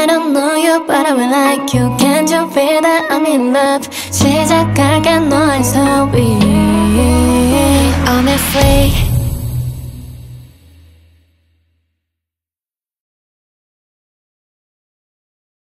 don't know you but I will like you. Can't you feel that I'm in love? 시작할게 너의 소리